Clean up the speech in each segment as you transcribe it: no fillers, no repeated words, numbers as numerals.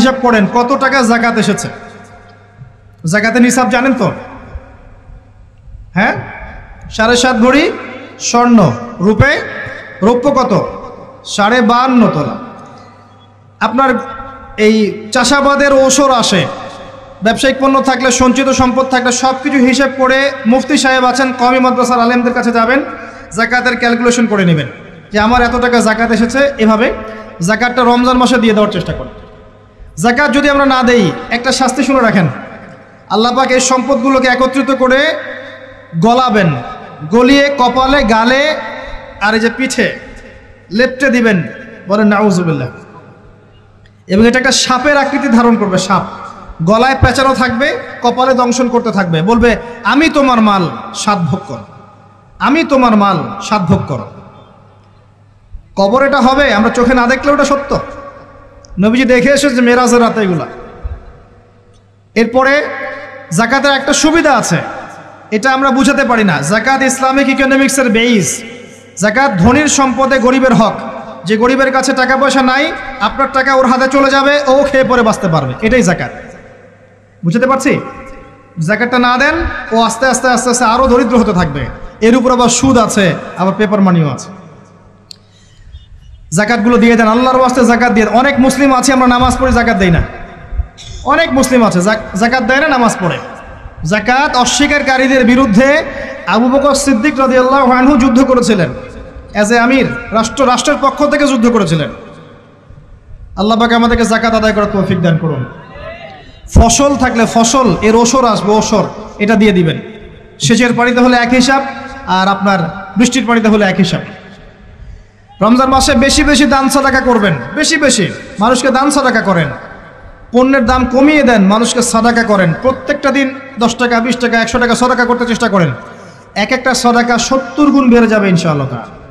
হিসাব করেন কত টাকা যাকাত এসেছে। যাকাতের নিসাব জানেন তো? হ্যাঁ, 7.5 ভরি স্বর্ণ, রৌপ্য কত? 52.5 তোলা। আপনার এই চাষাবাদের ওসর আসে, ব্যবসায়িক পণ্য থাকলে, সঞ্চিত সম্পদ থাকলে সব কিছু হিসেব করে মুফতি সাহেব আছেন, কওমি মাদ্রাসার আলেমদের কাছে যাবেন, যাকাতের ক্যালকুলেশন করে নেবেন যে আমার এত টাকা যাকাত এসেছে। এভাবে যাকাতটা রমজান মাসে দিয়ে দেওয়ার চেষ্টা করেন। যাকাত যদি আমরা না দেই, একটা শাস্তি শুনে রাখেন, আল্লাহ পাক এই সম্পদগুলোকে একত্রিত করে গলাবেন, গলিয়ে কপালে, গালে আর এই যে পিঠে লেপটে দিবেন, বলেন নাউজুবিল্লাহ। এবং এটা একটা সাপের আকৃতি ধারণ করবে, সাপ গলায় পেঁচানো থাকবে, কপালে দংশন করতে থাকবে, বলবে আমি তোমার মাল সাত ভোগ করো, আমি তোমার মাল সাত ভোগ করো। কবর এটা হবে, আমরা চোখে না দেখলে ওটা সত্য। নবীজি দেখে এসেছে মেরাজের রাতে এগুলা। এরপরে যাকাতের একটা সুবিধা আছে, এটা আমরা বুঝাতে পারি না। যাকাত ইসলামিক ইকোনমিক্সের বেইস। যাকাত ধনীর সম্পদে গরিবের হক। যে গরিবের কাছে টাকা পয়সা নাই, আপনার টাকা ওর হাতে চলে যাবে, ও খেয়ে পরে বাঁচতে পারবে, এটাই যাকাত। বুঝতে পারছি? যাকাতটা না দেন, ও আস্তে আস্তে আস্তে আস্তে আরও দরিদ্র হতে থাকবে। এর উপর আবার সুদ আছে, আবার পেপার মানিও আছে। যাকাতগুলো দিয়ে দেন, আল্লাহর ওয়াস্তে যাকাত দিয়ে। অনেক মুসলিম আছে আমরা নামাজ পড়ে যাকাত দেই না। অনেক মুসলিম আছে যাকাত দেয় না, নামাজ পড়ে। যাকাত অস্বীকারীদের বিরুদ্ধে আবু বকর সিদ্দিক রাদিয়াল্লাহু আনহু যুদ্ধ করেছিলেন। অ্যাজ এ আমির, রাষ্ট্রের পক্ষ থেকে যুদ্ধ করেছিলেন। আল্লাহ পাক আমাদেরকে যাকাত আদায় করার তৌফিক দান করুন। ফসল থাকলে ফসল, এর ওসর আসবে, ওসর এটা দিয়ে দিবেন। সেচের পানিতে হলে এক হিসাব, আর আপনার বৃষ্টির পানিতে হলে এক হিসাব। রমজান মাসে বেশি বেশি দান সাদাকা করবেন, বেশি বেশি মানুষকে দান সাদাকা করেন। পণ্যের দাম কমিয়ে দেন, মানুষকে সাদাকা করেন। প্রত্যেকটা দিন 10 টাকা, 20 টাকা, 100 টাকা সাদাকা করতে চেষ্টা করেন। এক একটা সাদাকা 70 গুণ বেড়ে যাবে ইনশাআল্লাহ।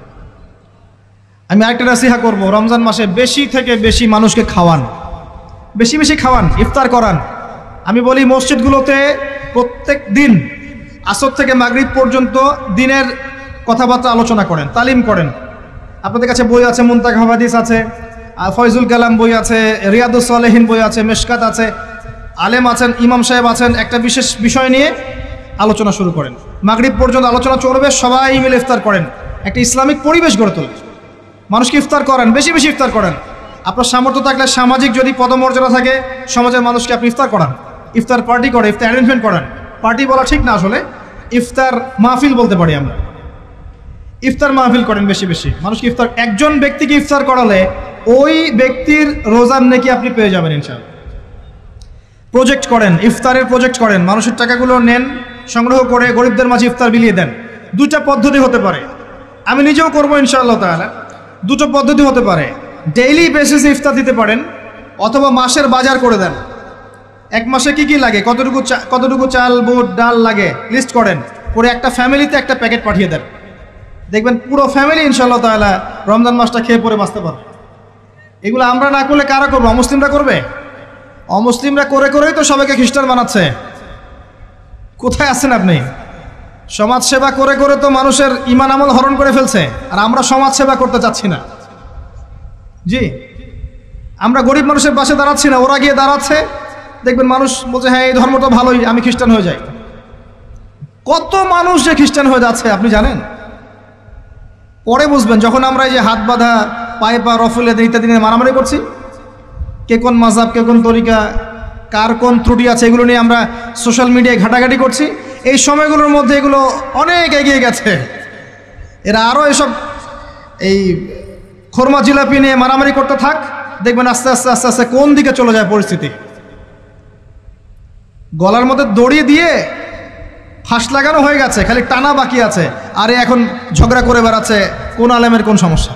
আমি আরেকটা নসিহত করব, রমজান মাসে বেশি থেকে বেশি মানুষকে খাওয়ান, বেশি বেশি খাওয়ান, ইফতার করান। আমি বলি মসজিদগুলোতে প্রত্যেক দিন আসর থেকে মাগরিব পর্যন্ত দিনের কথাবার্তা আলোচনা করেন, তালিম করেন। আপনাদের কাছে বই আছে, মুনতাকা হাদিস আছে, ফয়জুল কালাম বই আছে, রিয়াদুস সালেহিন বই আছে, মেশকাত আছে, আলেম আছেন, ইমাম সাহেব আছেন। একটা বিশেষ বিষয় নিয়ে আলোচনা শুরু করেন, মাগরিব পর্যন্ত আলোচনা চলবে, সবাই মিলে ইফতার করেন। একটা ইসলামিক পরিবেশ গড়ে তোলেন, মানুষকে ইফতার করেন, বেশি বেশি ইফতার করেন। আপনার সামর্থ্য থাকলে, সামাজিক যদি পদমর্যাদা থাকে, সমাজের মানুষকে আপনি ইফতার করান, ইফতার পার্টি করে, ইফতার অ্যারেঞ্জমেন্ট করান। পার্টি বলা ঠিক না, আসলে ইফতার মাহফিল বলতে পারি আমরা। ইফতার মাহফিল করেন বেশি বেশি, মানুষকে ইফতার। একজন ব্যক্তিকে ইফতার করালে ওই ব্যক্তির রোজার নেকি আপনি পেয়ে যাবেন ইনশাআল্লাহ। প্রজেক্ট করেন, ইফতারের প্রজেক্ট করেন, মানুষের টাকাগুলো নেন, সংগ্রহ করে গরিবদের মাঝে ইফতার বিলিয়ে দেন। দুইটা পদ্ধতি হতে পারে, আমি নিজেও করবো ইনশাআল্লাহ তাআলা। দুটো পদ্ধতি হতে পারে, ডেইলি বেসিসে ইফতার দিতে পারেন, অথবা মাসের বাজার করে দেন। এক মাসে কি কি লাগে, কতটুকু চাল, বুট, ডাল লাগে লিস্ট করেন, করে একটা ফ্যামিলিতে একটা প্যাকেট পাঠিয়ে দেন। দেখবেন পুরো ফ্যামিলি ইনশাআল্লাহ তাআলা রমজান মাসটা খেয়ে পরে বাঁচতে পারবে। এগুলো আমরা না করলে কারা করবো? অমুসলিমরা করবে। অমুসলিমরা করে করেই তো সবাইকে খ্রিস্টান বানাচ্ছে। কোথায় আছেন আপনি? সমাজ সেবা করে করে তো মানুষের ঈমান আমল হরণ করে ফেলছে, আর আমরা সমাজ সেবা করতে চাচ্ছি না। জি, আমরা গরিব মানুষের পাশে দাঁড়াচ্ছি না, ওরা গিয়ে দাঁড়াচ্ছে। দেখবেন মানুষ বলছে হ্যাঁ এই ধর্মটা ভালোই, আমি খ্রিস্টান হয়ে যাই। কত মানুষ যে খ্রিস্টান হয়ে যাচ্ছে আপনি জানেন? পরে বুঝবেন, যখন আমরা এই যে হাত বাঁধা, পায়ে পা রফুলে ইত্যাদি নিয়ে মারামারি করছি, কে কোন মাযহাব, কে কোন তরিকা, কার কোন ত্রুটি আছে, এগুলো নিয়ে আমরা সোশ্যাল মিডিয়ায় ঘাটাঘাটি করছি। এই সময়গুলোর মধ্যে এগুলো অনেক এগিয়ে গেছে। এরা আরও এসব এই খোরমা জিলাপি নিয়ে মারামারি করতে থাক, দেখবেন আস্তে আস্তে আস্তে আস্তে কোন দিকে চলে যায় পরিস্থিতি। গলার মধ্যে দড়ি দিয়ে ফাঁস লাগানো হয়ে গেছে, খালি টানা বাকি আছে। আরে এখন ঝগড়া করে বেড়াচ্ছে কোন আলেমের কোন সমস্যা।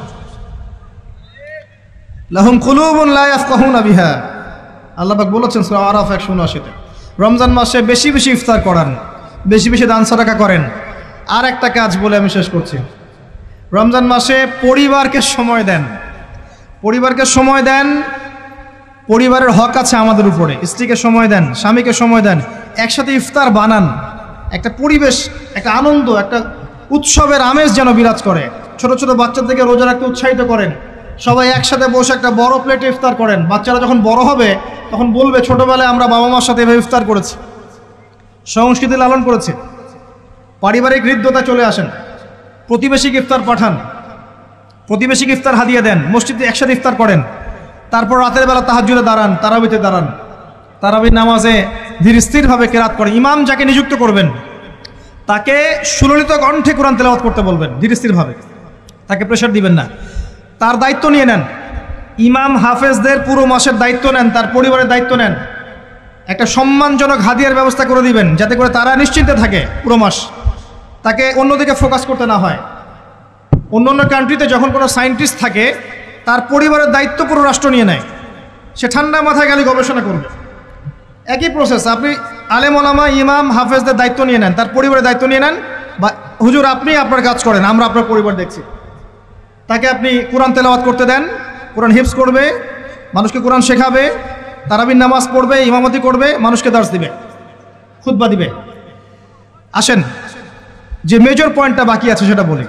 লাহুম কুলুবুন লা ইয়াফকাহুনা বিহা, আল্লাহ পাক বলেছেন সূরা আরাফ 179-তে। রমজান মাসে বেশি বেশি ইফতার করান, বেশি বেশি দান সাদাকা করেন। আর একটা কাজ বলে আমি শেষ করছি, রমজান মাসে পরিবারকে সময় দেন। পরিবারকে সময় দেন, পরিবারের হক আছে আমাদের উপরে। স্ত্রীকে সময় দেন, স্বামীকে সময় দেন, একসাথে ইফতার বানান। একটা পরিবেশ, একটা আনন্দ, একটা উৎসবের আমেজ যেন বিরাজ করে। ছোট ছোট বাচ্চাদেরকে রোজা রাখতে উৎসাহিত করেন, সবাই একসাথে বসে একটা বড় প্লেটে ইফতার করেন। বাচ্চারা যখন বড় হবে তখন বলবে ছোটবেলায় আমরা বাবা মার সাথে এভাবে ইফতার করেছি, সংস্কৃতি লালন করেছি। পারিবারিক হৃদ্যতায় চলে আসেন, প্রতিবেশীকে ইফতার পাঠান, প্রতিবেশীকে ইফতার হাদিয়া দেন, মসজিদে একসাথে ইফতার করেন। তারপর রাতের বেলা তাহাজ্জুদে দাঁড়ান, তারাবিতে দাঁড়ান, তারাবি নামাজে ধীর স্থিরভাবে কেরাত করেন। ইমাম যাকে নিযুক্ত করবেন তাকে সুললিত কণ্ঠে কোরআন তেলাওয়াত করতে বলবেন ধীর স্থিরভাবে, তাকে প্রেশার দিবেন না। তার দায়িত্ব নিয়ে নেন। ইমাম হাফেজদের পুরো মাসের দায়িত্ব নেন, তার পরিবারের দায়িত্ব নেন। একটা সম্মানজনক হাদিয়ার ব্যবস্থা করে দিবেন যাতে করে তারা নিশ্চিন্তে থাকে পুরো মাস, তাকে অন্যদিকে ফোকাস করতে না হয়। অন্য অন্য কান্ট্রিতে যখন কোনো সায়েন্টিস্ট থাকে তার পরিবারের দায়িত্ব পুরো রাষ্ট্র নিয়ে নেয়, সে ঠান্ডা মাথায় খালি গবেষণা করবে। একই প্রসেস, আপনি আলেম ওলামা ইমাম হাফেজদের দায়িত্ব নিয়ে নেন, তার পরিবারের দায়িত্ব নিয়ে নেন। বা হুজুর আপনি আপনার কাজ করেন, আমরা আপনার পরিবার দেখছি। তাকে আপনি কোরআন তেলাওয়াত করতে দেন, কোরআন হিফজ করবে, মানুষকে কোরআন শেখাবে, তারাবির নামাজ পড়বে, ইমামতি করবে, মানুষকে দার্স দিবে, খুতবা দিবে। আসেন যে মেজর পয়েন্টটা বাকি আছে সেটা বলি।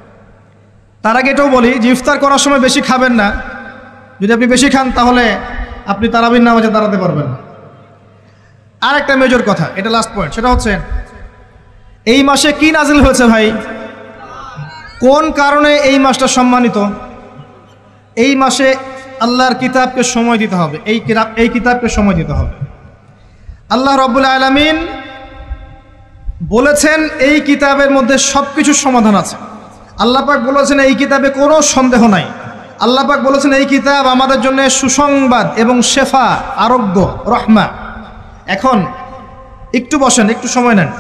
তার আগে এটাও বলি যে ইফতার করার সময় বেশি খাবেন না। যদি আপনি বেশি খান তাহলে আপনি তারাবির নামাজে দাঁড়াতে পারবেন না। আর একটা মেজর কথা, এটা লাস্ট পয়েন্ট, সেটা হচ্ছে এই মাসে কি নাজিল হয়েছে ভাই? কোন কারণে এই মাসটা সম্মানিত? এই মাসে আল্লাহর কিতাবকে সময় দিতে হবে, এই কিতাবকে সময় দিতে হবে। আল্লাহ রাব্বুল আলামিন বলেছেন এই কিতাবের মধ্যে সব কিছুর সমাধান আছে। আল্লাহ পাক বলেছেন এই কিতাবে কোনো সন্দেহ নাই। আল্লাহ পাক বলেছেন এই কিতাব আমাদের জন্য সুসংবাদ এবং শেফা, আরোগ্য, রহমা। এখন একটু বসেন, একটু সময় নেন।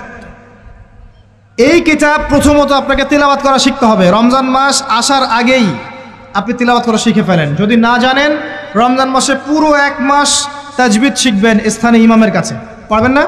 এই কিতাব প্রথমত আপনাকে তিলাওয়াত করা শিখতে হবে। রমজান মাস আসার আগেই আপনি তিলাওয়াত করা শিখে ফেলেন। যদি না জানেন, রমজান মাসে পুরো এক মাস তাজবিদ শিখবেন স্থানীয় ইমামের কাছে। পারবেন না?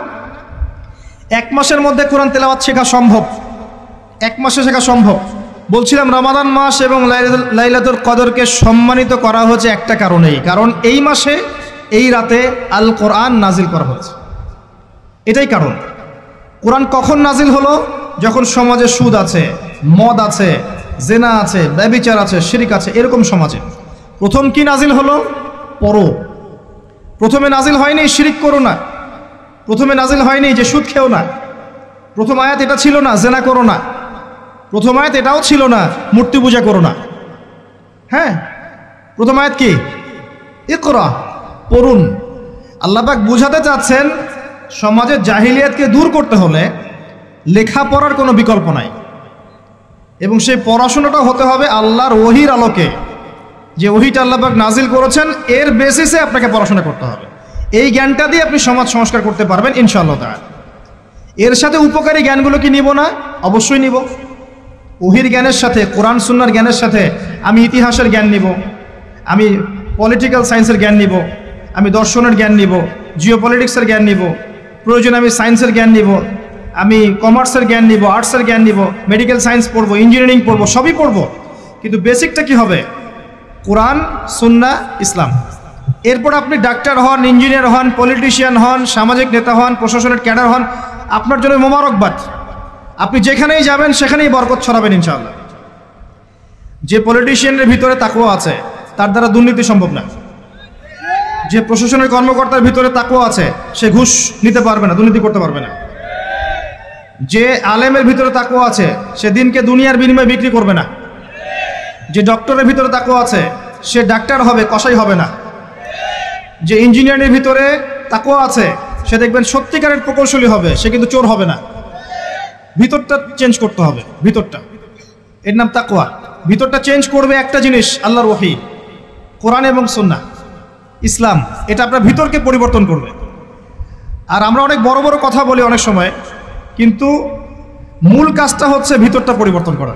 এক মাসের মধ্যে কোরআন তেলাওয়াত শেখা সম্ভব, এক মাসে শেখা সম্ভব। বলছিলাম রমাদান মাস এবং লাইলাতুল কদরকে সম্মানিত করা হয়েছে একটা কারণেই, কারণ এই মাসে এই রাতে আল কোরআন নাজিল করা হয়েছে, এটাই কারণ। কোরআন কখন নাজিল হলো? যখন সমাজে সুদ আছে, মদ আছে, জেনা আছে, ব্যভিচার আছে, শিরক আছে, এরকম সমাজে প্রথম কি নাজিল হলো? পড়ো। প্রথমে নাজিল হয়নি শিরক করো না, প্রথমে নাজিল হয়নি যে সুদ খেও না, প্রথম আয়াত এটা ছিল না জেনা করো না, প্রথম আয়াত এটাও ছিল না মূর্তি পূজা করো না। হ্যাঁ, প্রথম আয়াত কি? ইকরা, পড়ুন। আল্লাহ পাক বুঝাতে চাচ্ছেন সমাজের জাহিলিয়াতকে দূর করতে হলে লেখাপড়ার কোনো বিকল্প নাই, এবং সেই পড়াশোনাটা হতে হবে আল্লাহর ওহির আলোকে। যে ওহিটা আল্লাহ পাক নাজিল করেছেন এর বেসিসে আপনাকে পড়াশোনা করতে হবে। এই জ্ঞানটা দিয়ে আপনি সমাজ সংস্কার করতে পারবেন ইনশাআল্লাহ তাআলা। এর সাথে উপকারী জ্ঞানগুলো কি নিব না? অবশ্যই নিব। ওহির জ্ঞানের সাথে, কোরআন সুন্নাহর জ্ঞানের সাথে আমি ইতিহাসের জ্ঞান নিব, আমি পলিটিক্যাল সায়েন্সের জ্ঞান নিব, আমি দর্শনের জ্ঞান নিব, জিওপলিটিক্সের জ্ঞান নিব, প্রয়োজনে আমি সায়েন্সের জ্ঞান নিব, আমি কমার্সের জ্ঞান নিব, আর্টসের জ্ঞান নিব, মেডিকেল সায়েন্স পড়বো, ইঞ্জিনিয়ারিং পড়বো, সবই পড়বো। কিন্তু বেসিকটা কি হবে? কোরআন, সুন্নাহ, ইসলাম। এরপর আপনি ডাক্তার হন, ইঞ্জিনিয়ার হন, পলিটিশিয়ান হন, সামাজিক নেতা হন, প্রশাসনের ক্যাডার হন, আপনার জন্য মোবারকবাদ। আপনি যেখানেই যাবেন সেখানেই বরকত ছড়াবেন ইনশাআল্লাহ। যে পলিটিশিয়ানের ভিতরে তাকওয়া আছে তার দ্বারা দুর্নীতি সম্ভব না। যে প্রশাসনের কর্মকর্তার ভিতরে তাকওয়া আছে সে ঘুষ নিতে পারবে না, দুর্নীতি করতে পারবে না। যে আলেমের ভিতরে তাকওয়া আছে সে দিনকে দুনিয়ার বিনিময়ে বিক্রি করবে না। যে ডক্টরের ভিতরে তাকওয়া আছে সে ডাক্তার হবে, কসাই হবে না। যে ইঞ্জিনিয়ারের ভিতরে তাকওয়া আছে সে দেখবেন সত্যিকারের প্রকৌশলী হবে, সে কিন্তু চোর হবে না। ভিতরটা চেঞ্জ করতে হবে, ভিতরটা, এর নাম তাকওয়া। ভিতরটা চেঞ্জ করবে একটা জিনিস, আল্লাহর ওহী, কোরআন এবং সুন্নাহ, ইসলাম। এটা আপনার ভিতরকে পরিবর্তন করবে। আর আমরা অনেক বড় বড় কথা বলি অনেক সময়, কিন্তু মূল কাজটা হচ্ছে ভিতরটা পরিবর্তন করা।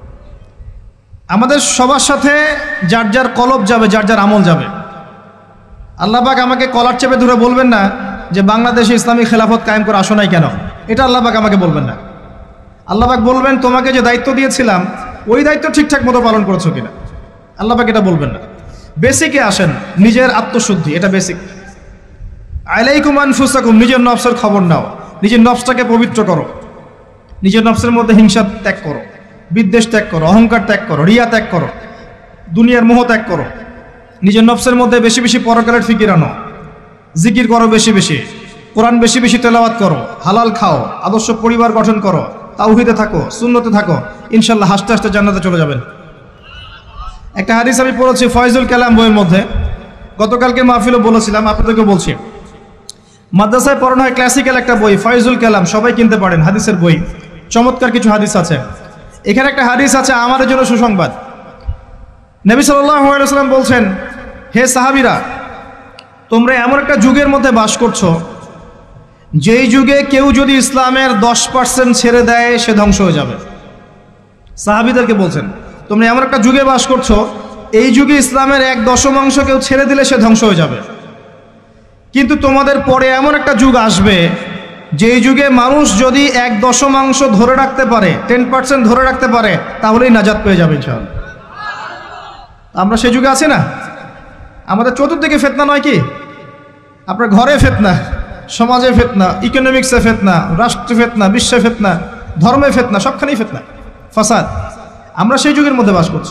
আমাদের সবার সাথে যার যার কলব যাবে, যার যার আমল যাবে। আল্লাহ পাক আমাকে কলার চেপে ধরে বলবেন না যে বাংলাদেশে ইসলামী খেলাফত কায়েম করে আসো নাই কেন, এটা আল্লাহ পাক আমাকে বলবেন না। আল্লাহ পাক বলবেন তোমাকে যে দায়িত্ব দিয়েছিলাম ওই দায়িত্ব ঠিকঠাক মতো পালন করেছো কিনা। আল্লাহ পাক এটা বলবেন না। বেসিকে আসেন, নিজের আত্মশুদ্ধি, এটা বেসিক। আলাইকুম আনফুসাকুম, নিজের নফসের খবর নাও, নিজের নফসটাকে পবিত্র করো, নিজের নফসের মধ্যে হিংসা ত্যাগ করো, বিদ্বেষ ত্যাগ করো, অহংকার ত্যাগ করো, রিয়া ত্যাগ করো, দুনিয়ার মোহ ত্যাগ করো, নিজের নফসের মধ্যে বেশি বেশি পরকালের ফিকির আনো, জিকির করো বেশি বেশি, কোরআন বেশি বেশি তেলাওয়াত করো, হালাল খাও, আদর্শ পরিবার গঠন করো, তাওহীদে থাকো, সুন্নতে থাকো, ইনশাল্লাহ হাসতে হাসতে জান্নাতে চলে যাবেন। একটা হাদিস আমি পড়েছি ফয়জুল কালাম বইয়ের মধ্যে, গতকালকে মাহফিলও বলেছিলাম, আপনাদেরকে বলছি। মাদ্রাসায় পড়ানো হয় ক্লাসিক্যাল একটা বই ফয়জুল কালাম, সবাই কিনতে পারেন, হাদিসের বই, চমৎকার কিছু হাদিস আছে। এখানে একটা হাদিস আছে আমাদের জন্য সুসংবাদ। নবী সাল্লাল্লাহু আলাইহি ওয়াসাল্লাম বলছেন, হে সাহাবীরা, তোমরা এমন একটা যুগের মধ্যে বাস করছো যেই যুগে কেউ যদি ইসলামের 10% ছেড়ে দেয় সে ধ্বংস হয়ে যাবে। সাহাবীদেরকে বলছেন, তোমরা এমন একটা যুগে বাস করছো, এই যুগে ইসলামের 1/10 কেউ ছেড়ে দিলে সে ধ্বংস হয়ে যাবে। কিন্তু তোমাদের পরে এমন একটা যুগ আসবে যেই যুগে মানুষ যদি 1/10 ধরে রাখতে পারে, 10% ধরে রাখতে পারে, তাহলেই নাজাত পেয়ে যাবে ইনশাআল্লাহ। আমরা সেই যুগে আছি না? আমাদের চতুর্দিকে ফিতনা নয় কি? আপনার ঘরে ফিতনা, সমাজে ফিতনা, ইকোনমিক্সে ফিতনা, রাষ্ট্রে ফিতনা, বিশ্বে ফিতনা, ধর্মে ফিতনা, সবখানেই ফিতনা, ফাসাদ। আমরা সেই যুগের মধ্যে বাস করছি।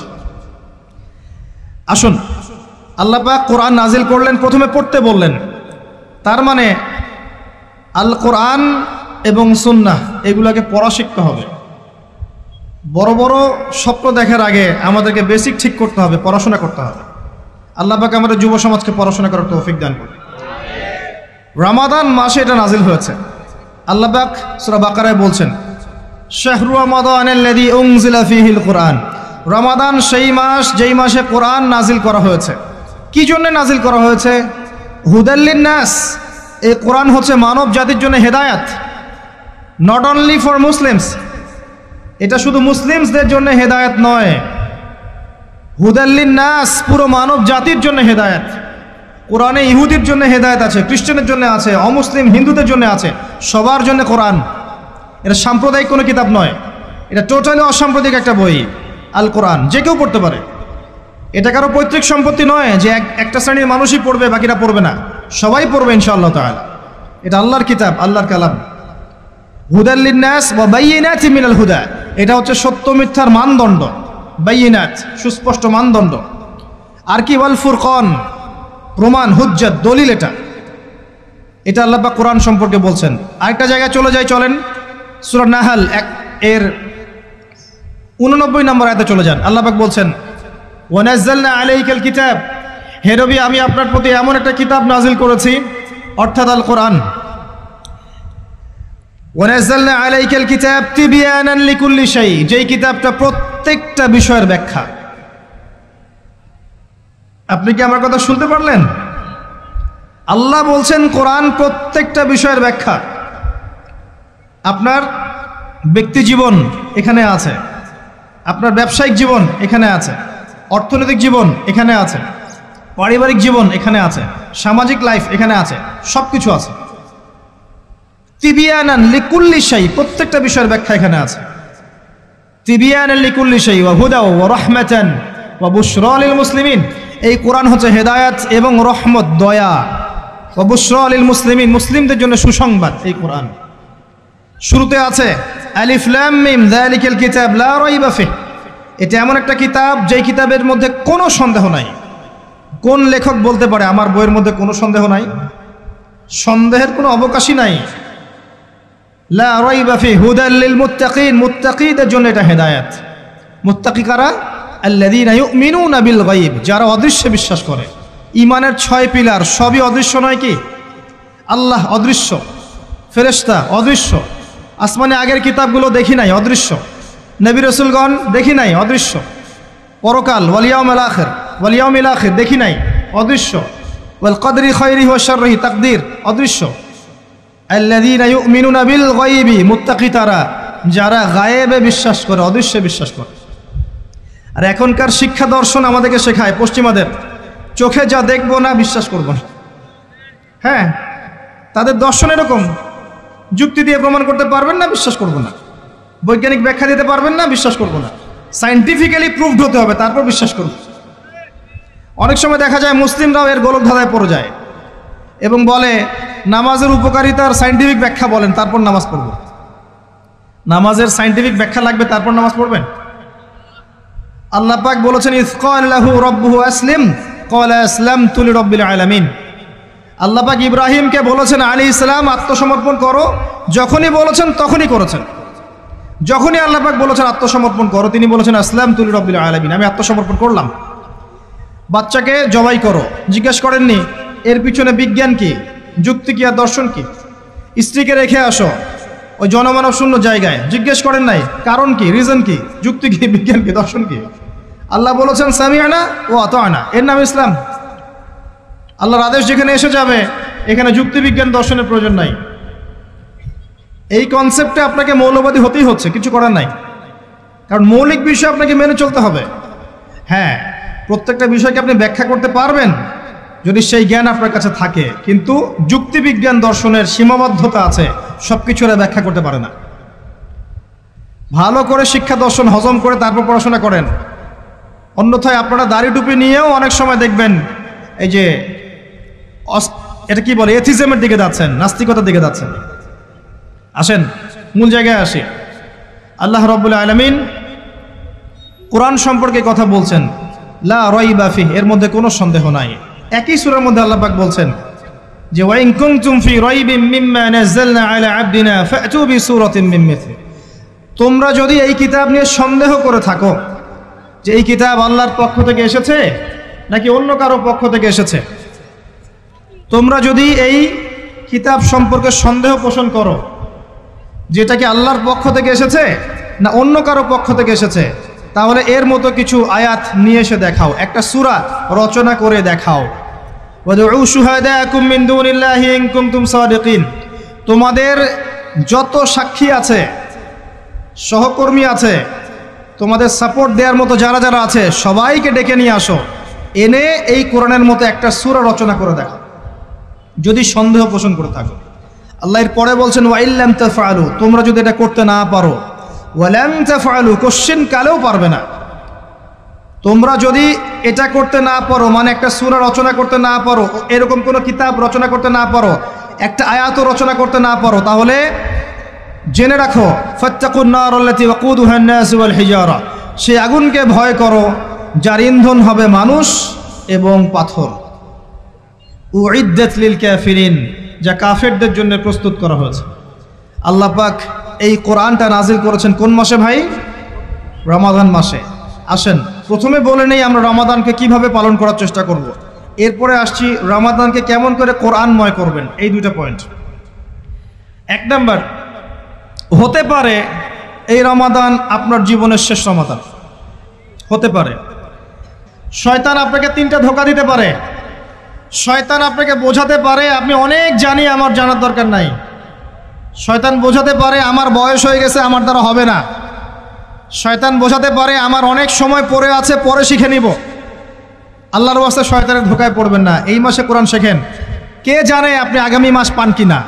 আসুন, আল্লাহ পাক কোরআন নাজিল করলেন, প্রথমে পড়তে বললেন। তার মানে আল কোরআন এবং সুন্নাহ এগুলোকে পড়া শিখতে হবে। বড় বড় স্বপ্ন দেখার আগে আমাদেরকে বেসিক ঠিক করতে হবে, পড়াশোনা করতে হবে। আল্লাহ পাক আমাদের যুব সমাজকে পড়াশোনা করার তৌফিক দান করুন। রমাদান মাসে এটা নাজিল হয়েছে। আল্লাহ পাক সূরা বাকারায় বলছেন, শাহরু রমাদানাল্লাযী উনজিলা ফীহিল কুরআন। রমাদান সেই মাস যেই মাসে কোরআন নাজিল করা হয়েছে। কি জন্য নাজিল করা হয়েছে? হুদাল লিন-নাস। এই কোরআন হচ্ছে মানব জাতির জন্য হেদায়েত, নট অনলি ফর মুসলিমস। এটা শুধু মুসলিমসদের জন্য হেদায়েত নয়, হুদাল লিন-নাস, পুরো মানব জাতির জন্য হেদায়েত। কোরআনে ইহুদির জন্য হেদায়েত আছে, খ্রিস্টানের জন্য আছে, অমুসলিম হিন্দুদের জন্য আছে, সবার জন্য কোরআন। এটা সাম্প্রদায়িক কোনো কিতাব নয়, এটা টোটালি অসাম্প্রদায়িক একটা বই। আল কোরআন যে কেউ পড়তে পারে। এটা কারো পৈতৃক সম্পত্তি নয় যে একটা শ্রেণীর মানুষই পড়বে বাকিরা পড়বে না, সবাই পড়বে ইনশাআল্লাহ তাআলা। এটা আল্লাহর কিতাব, আল্লাহর কালাম। হুদাল লিন-নাস ওয়া বাইয়িনাতিন মিনাল হুদা। এটা হচ্ছে সত্য মিথ্যার মানদণ্ড, বাইয়িনাত, সুস্পষ্ট মানদণ্ড। আর কি? ওয়াল ফুরকান, প্রমাণ, হুজ্জাত, দলিল। এটা আল্লাহ পাক কোরআন সম্পর্কে বলছেন। আরেকটা জায়গায় চলে যাই, চলেন সূরা নাহল এর 89 নম্বর আয়াতে চলে যান। আল্লাহ পাক বলছেন, ওয়া নাযালনা আলাইকাল কিতাব। হে নবী, আমি আপনার প্রতি এমন একটা কিতাব নাজিল করেছি, অর্থাৎ আল কোরআন। ওয়া নাযালনা আলাইকাল কিতাব তিবয়ানান লিকুল্লি শাই, যেই কিতাবটা প্রত্যেকটা বিষয়ের ব্যাখ্যা। আপনি কি আমার কথা শুনতে পারলেন? আল্লাহ বলছেন কোরআন প্রত্যেকটা বিষয়ের ব্যাখ্যা। আপনার ব্যক্তি জীবন এখানে আছে, আপনার ব্যবসায়িক জীবন এখানে আছে, অর্থনৈতিক জীবন এখানে আছে, পারিবারিক জীবন এখানে আছে, সামাজিক লাইফ এখানে আছে, সব কিছু আছে। তিবিয়ানান লিকুল্লি শাই, প্রত্যেকটা বিষয়ের ব্যাখ্যা এখানে আছে। তিবিয়ানান লিকুল্লি শাই ওয়া হুদা ওয়া রাহমাতান ওয়া বুশরা লিল মুসলিমিন। এই কোরআন হচ্ছে হেদায়েত এবং রহমত, দয়া। ওয়া বুশরা লিল মুসলিমিন, মুসলিমদের জন্য সুসংবাদ। এই কোরআন শুরুতে আছে আলিফ লাম মিম যালিকাল কিতাব লা রাইবা ফিহ। এটা এমন একটা কিতাব যেই কিতাবের মধ্যে কোনো সন্দেহ নাই। কোন লেখক বলতে পারে আমার বইয়ের মধ্যে কোনো সন্দেহ নাই? সন্দেহের কোনো অবকাশই নাই। লা রাইবা ফিহ হুদাল লিল মুত্তাকিন, মুত্তাকিদের জন্য এটা হেদায়েত। মুত্তাকি কারা? আল্লাযীনা ইউমিনুনা বিল গায়ব, যারা অদৃশ্যে বিশ্বাস করে। ঈমানের 6 পিলার সবই অদৃশ্য নয় কি? আল্লাহ অদৃশ্য, ফেরেশতা অদৃশ্য, আসমানে আগের কিতাবগুলো দেখি নাই, অদৃশ্য। নবী রাসূলগণ দেখি নাই, অদৃশ্য। পরকাল, ওয়াল ইয়াউমিল আখির, ওয়াল ইয়াউমিল আখির দেখি নাই, অদৃশ্য। ওয়াল কদরি খায়রিহি ওয়া শাররিহি, তাকদীর অদৃশ্য। আল্লাযীনা ইউমিনুনা বিল গায়বি, মুত্তাকি তারা যারা গায়েবে বিশ্বাস করে, অদৃশ্যে বিশ্বাস করে। আর এখনকার শিক্ষা দর্শন আমাদেরকে শেখায় পশ্চিমাদের, চোখে যা দেখবো না বিশ্বাস করব না। হ্যাঁ, তাদের দর্শন এরকম, যুক্তি দিয়ে প্রমাণ করতে পারবেন না, বিশ্বাস করব না। বৈজ্ঞানিক ব্যাখ্যা দিতে পারবেন না, বিশ্বাস করব না। সায়েন্টিফিক্যালি প্রুভড হতে হবে, তারপর বিশ্বাস করব। অনেক সময় দেখা যায় মুসলিমরাও এর গোলক ধাঁধায় পড়ে যায় এবং বলে নামাজের উপকারিতার সায়েন্টিফিক ব্যাখ্যা বলেন, তারপর নামাজ পড়ব। নামাজের সায়েন্টিফিক ব্যাখ্যা লাগবে, তারপর নামাজ পড়বেন? আল্লাহ পাক বলেছেন ইয ক্বালা লাহু রাব্বুহু আসলিম ক্বালা আসলামতু লিরাব্বিল আলামিন। আল্লাহ পাক ইব্রাহিমকে বলেছেন আলাইহিস সালাম আত্মসমর্পণ করো, যখনই বলেছেন তখনই করেছেন। যখনই আল্লাহ পাক বলেছেন আত্মসমর্পণ করো, তিনি বলেছেন আসলামতু লিরাব্বিল আলামিন, আমি আত্মসমর্পণ করলাম। বাচ্চাকে জবাই করো, জিজ্ঞেস করেননি এর পিছনে বিজ্ঞান কি, যুক্তি কি আর দর্শন কি। স্ত্রীকে রেখে আসো ওই জনমানব শূন্য জায়গায়, জিজ্ঞেস করেন নাই কারণ কি, রিজন কি, যুক্তি কি, বিজ্ঞান কি, দর্শন কি। আল্লাহ বলেছেন সামিআনা ওয়া আতা'না, এর নাম ইসলাম। আল্লাহর আদেশ যেখানে এসে যাবে এখানে যুক্তি বিজ্ঞান দর্শনের প্রয়োজন নাই। এই কনসেপ্টে আপনাকে মৌলবাদী হতেই হচ্ছে, কিছু করার নাই, কারণ মৌলিক বিষয় আপনাকে মেনে চলতে হবে। হ্যাঁ, প্রত্যেকটা বিষয়কে আপনি ব্যাখ্যা করতে পারবেন যদি সেই জ্ঞান আপনার কাছে থাকে, কিন্তু যুক্তি বিজ্ঞান দর্শনের সীমাবদ্ধতা আছে, সব কিছু এরা ব্যাখ্যা করতে পারে না। ভালো করে শিক্ষা দর্শন হজম করে তারপর পড়াশোনা করেন, অন্যথায় আপনারা দাড়ি টুপি নিয়েও অনেক সময় দেখবেন এই যে এটা কি বলে এথিজমের দিকে যাচ্ছেন, নাস্তিকতার দিকে যাচ্ছেন। আসেন মূল জায়গায় আসি। আল্লাহ রাব্বুল আলামিন কোরআন সম্পর্কে কথা বলছেন, লা রাইবা ফিহি, এর মধ্যে কোনো সন্দেহ নাই। একই সূরার মধ্যে আল্লাহ পাক বলছেন যে ওয়া ইন কুনতুম ফি রাইবিন মিম্মা নাযালনা আলা আবদিনা ফাতু বিসূরাতিন মিন মিথলি, তোমরা যদি এই কিতাব নিয়ে সন্দেহ করে থাকো যে এই কিতাব আল্লাহর পক্ষ থেকে এসেছে নাকি অন্য কারো পক্ষ থেকে এসেছে, তোমরা যদি এই কিতাব সম্পর্কে সন্দেহ পোষণ করো যেটা কি আল্লাহর পক্ষ থেকে এসেছে না অন্য কারো পক্ষ থেকে এসেছে, তাহলে এর মতো কিছু আয়াত নিয়ে এসে দেখাও, একটা সূরা রচনা করে দেখাও। ওয়াদউ শুহাদাকুম মিন দুনিল্লাহি ইন কুনতুম সাদিকিন, তোমাদের যত সাক্ষী আছে, সহকর্মী আছে, তোমাদের সাপোর্ট দেওয়ার মতো যারা যারা আছে সবাইকে ডেকে নিয়ে আসো, এনে এই কোরআনের মতো একটা সূরা রচনা করে দেখাও যদি সন্দেহ পোষণ করে থাকো। আল্লাহ এর পরে বলছেন ওয়া ইল্লাম তাফআলু, তোমরা যদি এটা করতে না পারো, ওয়ালাম তাফআলু, কোশ্চেন কালেও পারবে না। তোমরা যদি এটা করতে না পারো, মানে একটা সূরা রচনা করতে না পারো, এরকম কোনো কিতাব রচনা করতে না পারো, একটা আয়াতও রচনা করতে না পারো, তাহলে জেনে রাখো ফাত্তাকুন নার আল্লাতী ওয়াকুদুহা আন-নাস ওয়াল হিজারা, সেই আগুনকে ভয় করো যার ইন্ধন হবে মানুষ এবং পাথর। উইদ্দাত লিল কাফিরিন, যা কাফেরদের জন্য প্রস্তুত করা হয়েছে। আল্লাহ পাক এই কোরআনটা নাজিল করেছেন কোন মাসে ভাই? রমাদান মাসে। আসেন প্রথমে বলে নেই আমরা রমাদানকে কিভাবে পালন করার চেষ্টা করব, এরপরে আসছি রমাদানকে কেমন করে কোরআনময় করবেন। এই দুটো পয়েন্ট। এক নাম্বার, হতে পারে এই রমাদান আপনার জীবনের শেষ রমাদান হতে পারে। শয়তান আপনাকে তিনটা ধোঁকা দিতে পারে। শয়তান আপনাকে বোঝাতে পারে আপনি অনেক জানি, আমার জানার দরকার নাই। শয়তান বোঝাতে পারে আমার বয়স হয়ে গেছে, আমার দ্বারা হবে না। শয়তান বোঝাতে পারে আমার অনেক সময় পড়ে আছে, পরে শিখে নিব। আল্লাহর ওয়াস্তে শয়তানের ধোঁকায় পড়বেন না। এই মাসে কোরআন শেখেন, কে জানে আপনি আগামী মাস পান কিনা।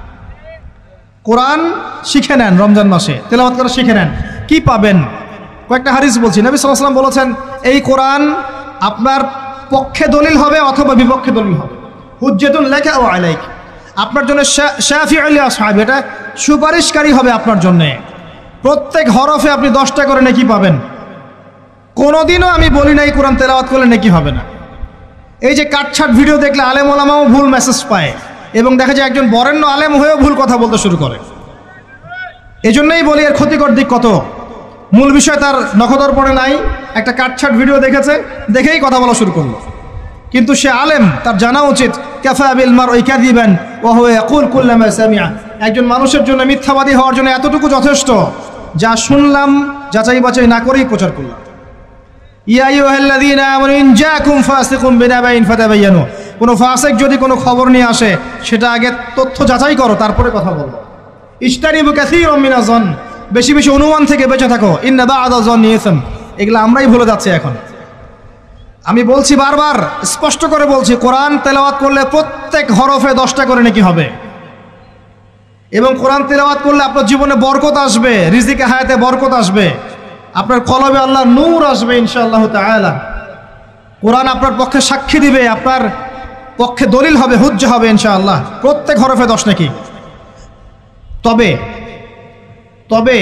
কোরআন শিখে নেন, রমজান মাসে তেলাওয়াত করে শিখে নেন, কি পাবেন। কয়েকটা হাদিস বলছি। নবী সাল্লাল্লাহু আলাইহি ওয়াসাল্লাম বলেছেন এই কোরআন আপনার পক্ষে দলিল হবে অথবা বিপক্ষে দলিল হবে। হুজ্জাতুন লাকা ওয়া আলাইক, আপনার জন্য শাফিউ লি আসহাবি, এটা সুপারিশকারী হবে আপনার জন্য। প্রত্যেক হরফে আপনি 10টা করে নেকি পাবেন। কোনোদিনও আমি বলি নাই কোরআন তেলাওয়াত করলে নেকি হবে না। এই যে কাটছাট ভিডিও দেখলে আলেম ওলামাও ভুল মেসেজ পায়, এবং দেখা যায় একজন বরেণ্য আলেম হয়েও ভুল কথা বলতে শুরু করে। এজন্যই বলি এর ক্ষতিকর দিক কত। মূল বিষয় তার নখদর পড়ে নাই, একটা কাটছাট ভিডিও দেখেছে, দেখেই কথা বলা শুরু করলো। কিন্তু সে আলেম, তার জানা উচিত কাফা বিল মারই কাযিবান ওয়া হুয়া ইয়াকুল কুল্লামা সামিআ, একজন মানুষের জন্য মিথ্যাবাদী হওয়ার জন্য এতটুকু যথেষ্ট, যা শুনলাম যাচাই বাছাই না করেই প্রচার করলাম। ইয়া আইয়ুহাল্লাযীনা আমানু ইন জাআকুম ফাসিকুম বিনাবাইন ফাতাবায়ানু, কোনো ফাসিক যদি কোনো খবর নিয়ে আসে সেটা আগে তথ্য যাচাই করো, তারপরে কথা বলো। ইজতানিবু কাসীরাম মিনাজ যন, বেশি বেশি অনুমান থেকে বেঁচে থাকো। ইন্না বা'দা যন্নি ইসম, এগুলো আমরাই ভুলে যাচ্ছি এখন। আমি বলছি বারবার, স্পষ্ট করে বলছি, কোরআন তেলাওয়াত করলে প্রত্যেক হরফে 10টা করে নেকি হবে। এবং কোরআন তেলাওয়াত করলে আপনার জীবনে বরকত আসবে, রিজিকে হায়াতে বরকত আসবে, আপনার কলবে আল্লাহর নূর আসবে ইনশাআল্লাহ তাআলা। কোরআন আপনার পক্ষে সাক্ষী দিবে, আপনার পক্ষে দলিল হবে, হুজ্জা হবে ইনশাআল্লাহ। প্রত্যেক হরফে 10 নেকি। তবে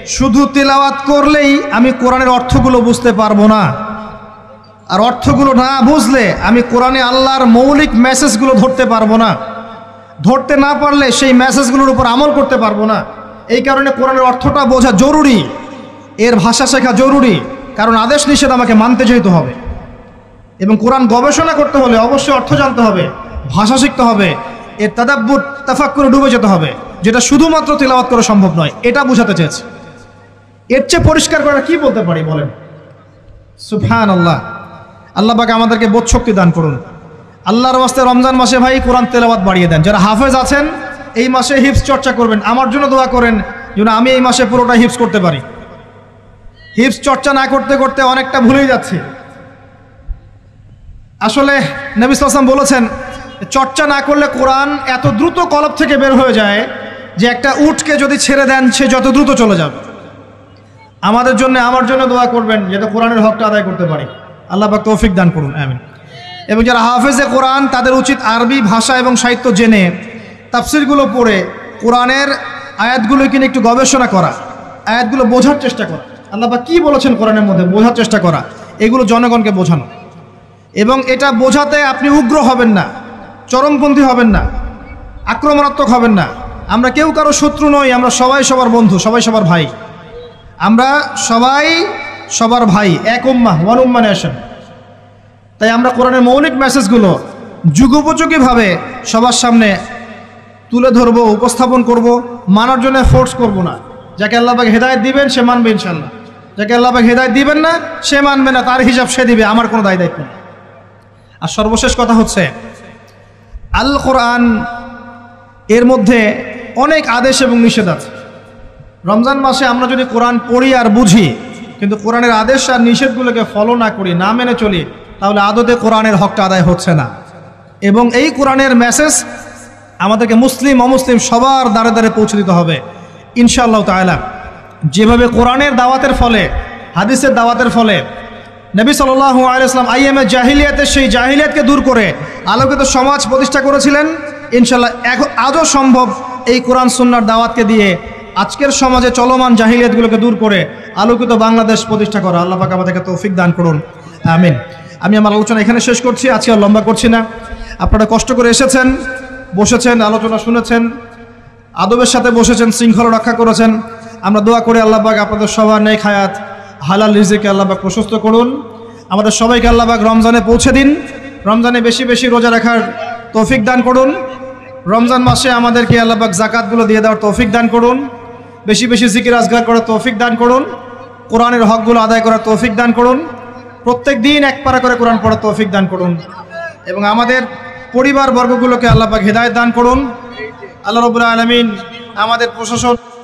শুধু তিলাওয়াত করলেই আমি কোরআনের অর্থগুলো বুঝতে পারবো না, আর অর্থগুলো না বুঝলে আমি কোরআনে আল্লাহর মৌলিক মেসেজগুলো ধরতে পারবো না, ধরতে না পারলে সেই মেসেজগুলোর উপর আমল করতে পারবো না। এই কারণে কোরআনের অর্থটা বোঝা জরুরি, এর ভাষা শেখা জরুরি, কারণ আদেশ নিষেধ আমাকে মানতে যেতে হবে। এবং কোরআন গবেষণা করতে হলে অবশ্যই অর্থ জানতে হবে, ভাষা শিখতে হবে, এর তাদাব্বুর তাফাক্কুরে ডুবে যেতে হবে, যেটা শুধুমাত্র তিলাওয়াত করা সম্ভব নয়। এটা বোঝাতে চেয়েছে। এর চেয়ে পরিষ্কার করে কি বলতে পারি বলেন? সুবহানাল্লাহ। আল্লাহ পাক আমাদেরকে বোধ শক্তি দান করুন। আল্লাহর ওয়াস্তে রমজান মাসে ভাই কোরআন তেলাওয়াত বাড়িয়ে দেন। যারা হাফেজ আছেন এই মাসে হিফজ চর্চা করবেন। আমার জন্য দোয়া করেন যেন আমি এই মাসে পুরোটা হিফজ করতে পারি। হিফজ চর্চা না করতে করতে অনেকটা ভুলেই যাচ্ছি। আসলে নবী সাল্লাল্লাহু আলাইহি ওয়াসাল্লাম বলেছেন, চর্চা না করলে কোরআন এত দ্রুত কলব থেকে বের হয়ে যায় যে একটা উটকে যদি ছেড়ে দেন সে যত দ্রুত চলে যাবে। আমাদের জন্য, আমার জন্য দোয়া করবেন যাতে কোরআনের হকটা আদায় করতে পারি। আল্লাহ পাক তৌফিক দান করুন, আমিন। এবং যারা হাফেজে কোরআন তাদের উচিত আরবি ভাষা এবং সাহিত্য জেনে তাফসিরগুলো পড়ে কোরআনের আয়াতগুলোকে নিয়ে একটু গবেষণা করা, আয়াতগুলো বোঝার চেষ্টা করা, আল্লাহ পাক কী বলেছেন কোরআনের মধ্যে বোঝার চেষ্টা করা, এগুলো জনগণকে বোঝানো। এবং এটা বোঝাতে আপনি উগ্র হবেন না, চরমপন্থী হবেন না, আক্রমণাত্মক হবেন না। আমরা কেউ কারো শত্রু নই, আমরা সবাই সবার বন্ধু, সবাই সবার ভাই। আমরা সবাই সবার ভাই, এক উম্মাহ, ওয়ান উম্মাহ নেশন। তাই আমরা কোরআনের মৌলিক মেসেজগুলো যুগোপযোগীভাবে সবার সামনে তুলে ধরবো, উপস্থাপন করব, মানার জন্য ফোর্স করব না। যাকে আল্লাহ পাক হেদায়েত দিবেন সে মানবে ইনশাআল্লাহ, যাকে আল্লাহ পাক হেদায়েত দিবেন না সে মানবে না, তার হিসাব সে দিবে, আমার কোনো দায় দায়িত্ব নেই। আর সর্বশেষ কথা হচ্ছে, আল কোরআন এর মধ্যে অনেক আদেশ এবং নিষেধ আছে। রমজান মাসে আমরা যদি কোরআন পড়ি আর বুঝি কিন্তু কোরআনের আদেশ আর নিষেধগুলোকে ফলো না করি, না মেনে চলি, তাহলে আদতে কোরআনের হকটা আদায় হচ্ছে না। এবং এই কোরআনের মেসেজ আমাদেরকে মুসলিম অমুসলিম সবার দ্বারে দ্বারে পৌঁছে দিতে হবে ইনশাআল্লাহ তাআলা। যেভাবে কোরআনের দাওয়াতের ফলে, হাদিসের দাওয়াতের ফলে নবী সাল্লাল্লাহু আলাইহি ওয়াসাল্লাম আইয়ামে জাহিলিয়াতের সেই জাহিলিয়াতকে দূর করে আলোকিত সমাজ প্রতিষ্ঠা করেছিলেন, ইনশাআল্লাহ আজও সম্ভব এই কোরআন সুন্নাহর দাওয়াতকে দিয়ে আজকের সমাজে চলমান জাহিলিয়াতগুলোকে দূর করে আলোকিত বাংলাদেশ প্রতিষ্ঠা করা। আল্লাহ পাক আমাদেরকে তৌফিক দান করুন, আমিন। আমি আমার আলোচনা এখানে শেষ করছি, আজকে আর লম্বা করছি না। আপনারা কষ্ট করে এসেছেন, বসেছেন, আলোচনা শুনেছেন, আদবের সাথে বসেছেন, শৃঙ্খলা রক্ষা করেছেন। আমরা দোয়া করি আল্লাহ পাক আপনাদের সবার নেক হায়াত, হালাল রিজিকে আল্লাহ পাক প্রশস্ত করুন। আমাদের সবাইকে আল্লাহ পাক রমজানে পৌঁছে দিন, রমজানে বেশি বেশি রোজা রাখার তৌফিক দান করুন। রমজান মাসে আমাদেরকে আল্লাহ পাক যাকাতগুলো দিয়ে দেওয়ার তৌফিক দান করুন, বেশি বেশি জিকির আজগার করার তৌফিক দান করুন, কোরআনের হকগুলো আদায় করার তৌফিক দান করুন, প্রত্যেক দিন এক পারা করে কোরআন পড়ার তৌফিক দান করুন। এবং আমাদের পরিবার বর্গগুলোকে আল্লাহ পাক হেদায়েত দান করুন। আল্লাহ রাব্বুল আলামিন আমাদের প্রশাসন